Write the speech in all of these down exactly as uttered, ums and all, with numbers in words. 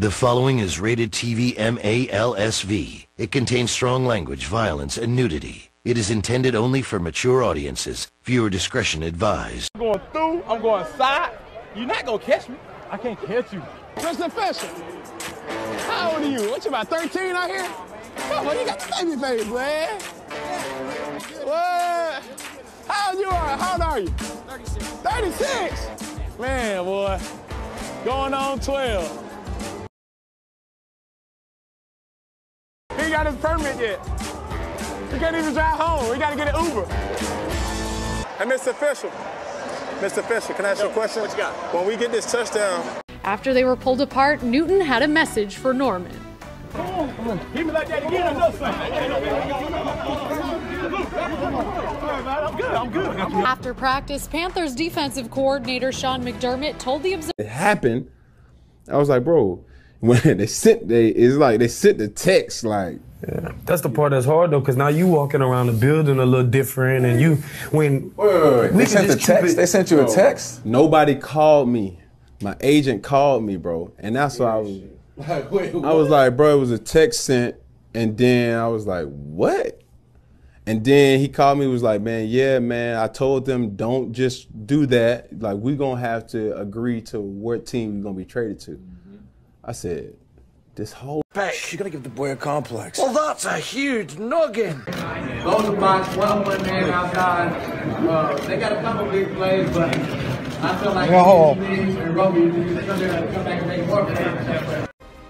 The following is rated T V M A L S V. It contains strong language, violence, and nudity. It is intended only for mature audiences. Viewer discretion advised. I'm going through, I'm going side. You're not going to catch me. I can't catch you. Mister Fisher, how old are you? What, you about thirteen out here? Come on, you got the baby face, man. What? How old you are? How old are you? thirty-six. thirty-six? Man, boy, going on twelve. He ain't got his permit yet. He can't even drive home. We got to get an Uber. Hey, Mister Fisher. Mister Fisher, can I ask you a question? What you got? When we get this touchdown. After they were pulled apart, Newton had a message for Norman. Come on, come on. Give me like that again. I know something. I'm good, I'm good. After practice, Panthers defensive coordinator Sean McDermott told the observer. It happened. I was like, bro, when they sent, they it's like they sent the text like. Yeah, that's the part that's hard though, because now you walking around the building a little different, and you when wait, wait, wait. we they sent the text. It, they sent you a text. Nobody called me. My agent called me, bro, and that's why I was. Like, wait, I was like, bro, it was a text sent, and then I was like, what? And then he called me. Was like, man, yeah, man. I told them don't just do that. Like, we gonna have to agree to what team you're gonna be traded to. Mm-hmm. I said, this whole. Peck, you gotta give the boy a complex. Well, that's a huge noggin. Goes the box, one one man outside. Uh, they got a couple big plays, but I feel like oh. and Roby, they're gonna come back and make more plays.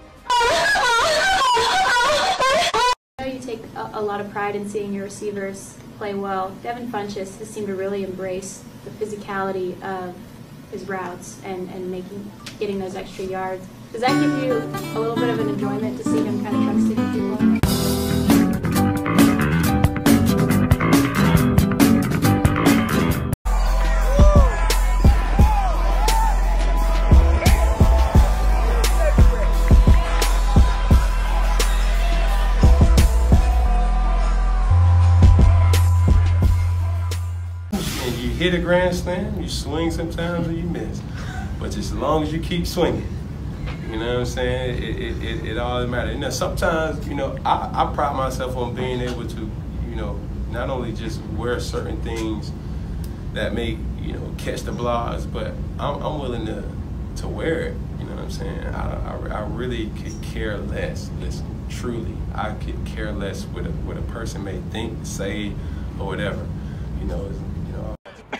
I know you take a, a lot of pride in seeing your receivers play well. Devin Funchess has seemed to really embrace the physicality of his routes and, and making getting those extra yards. Does that give you a little bit of an enjoyment to see him kind of truck sticking people? And you hit a grand slam, you swing sometimes or you miss. But just as long as you keep swinging, you know what I'm saying? It, it, it, it all matters. You know, sometimes, you know, I, I pride myself on being able to, you know, not only just wear certain things that make, you know, catch the blogs, but I'm, I'm willing to, to wear it. You know what I'm saying? I, I, I really could care less. Listen, truly, I could care less what a, what a person may think, say, or whatever. You know, you know.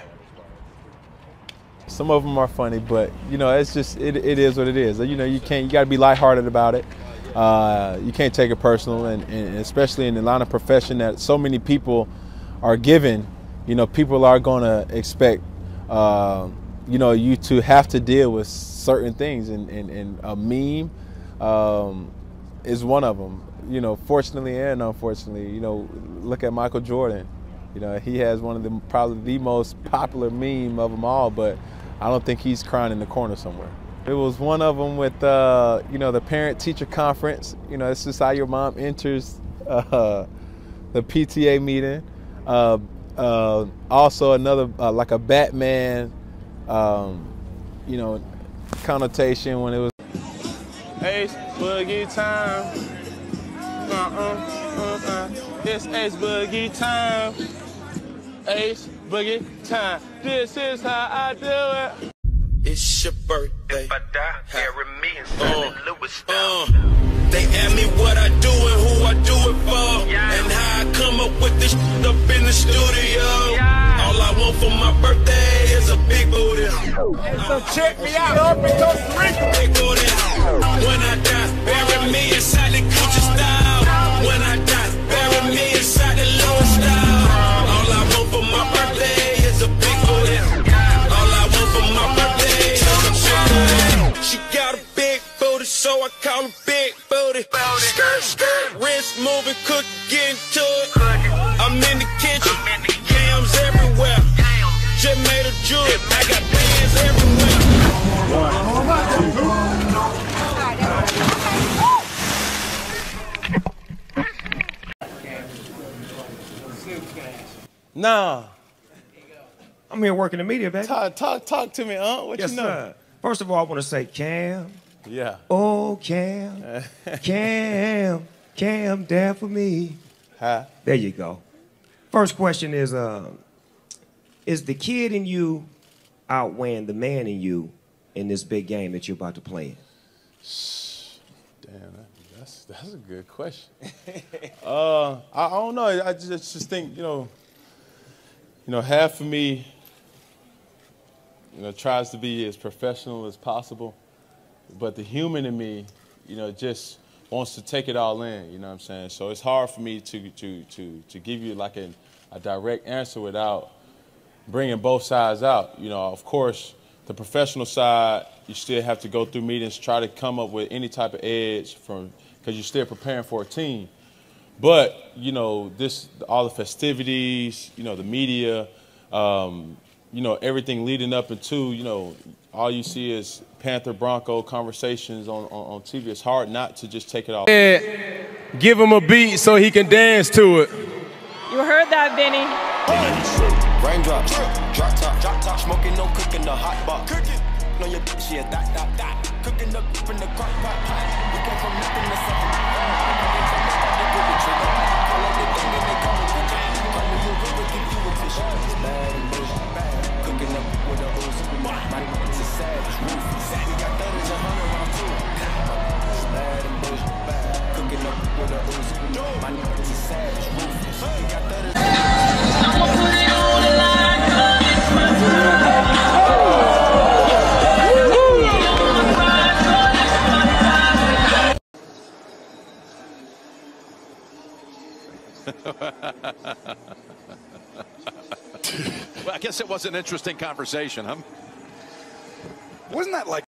Some of them are funny, but you know, it's just it, it is what it is. You know, you can't you got to be lighthearted about it. Uh, you can't take it personal, and, and especially in the line of profession that so many people are given. You know, people are going to expect uh, you know you to have to deal with certain things, and, and, and a meme um, is one of them. You know, fortunately and unfortunately, you know, look at Michael Jordan. You know, he has one of the probably the most popular meme of them all, but I don't think he's crying in the corner somewhere. It was one of them with, uh, you know, the parent-teacher conference. You know, this is how your mom enters uh, the P T A meeting. Uh, uh, also another, uh, like a Batman, um, you know, connotation when it was. Ace Boogie time. Uh-uh, uh-uh. It's Ace Boogie time. Ace Boogie time. This is how I do it. It's your birthday. If I die, carry me and Stanley uh, Lewis style. uh, They ask me what I do and who I do it for, yeah. And how I come up with this shit up in the studio. Yeah. All I want for my birthday is a big booty. So check me out up in Costa Rica. Big booty. When I die, bury me inside the Gucci style. When I die, bury me inside the Louis style. All I want for my birthday is a big booty. All I want for my birthday is a big booty. She got a big booty, so I call her big booty. Skirt, skirt, wrist moving, cook, get into it. I'm in the kitchen, yams everywhere. Just made a jewelry, I got bands everywhere. Nah. I'm here working the media, baby. Talk, talk, talk to me, huh? What yes, you know? Sir. First of all, I want to say, Cam, Yeah. Oh, Cam, Cam, Cam, there for me. Huh? There you go. First question is, uh, is the kid in you outweighing the man in you in this big game that you're about to play in? Damn, that, that's that's a good question. uh, I, I don't know. I just just think you know, you know, half of me, you know, tries to be as professional as possible, but the human in me, you know, just wants to take it all in. You know what I'm saying? So it's hard for me to to to to give you like a, a direct answer without bringing both sides out. You know, of course, the professional side, you still have to go through meetings, try to come up with any type of edge from, because you're still preparing for a team. But, you know, this, all the festivities, you know, the media, um, you know, everything leading up into, you know, all you see is Panther Bronco conversations on, on, on T V. It's hard not to just take it off. Yeah, give him a beat so he can dance to it. You heard that, Vinny. Raindrops, drop top, drop top, smoking, no cooking, the hot box. Cooking, no your bitch, yeah, that, that, that. Cooking the up in the crock pot, pot. We came from nothing to something. They come up, they pull the trigger. I like the thing and they come with the gang. Come with your river, give you a tissue. It's bad and bullshit, bad. Cooking up with a ooze. My niggas is savage, ruthless. We got thudders and hundred rounds too. It's bad and bullshit, bad. Cooking up with a ooze. My niggas is savage, ruthless. We got thudders. I'ma put it on the line, cause it's my time. Well, I guess it was an interesting conversation, huh? Wasn't that like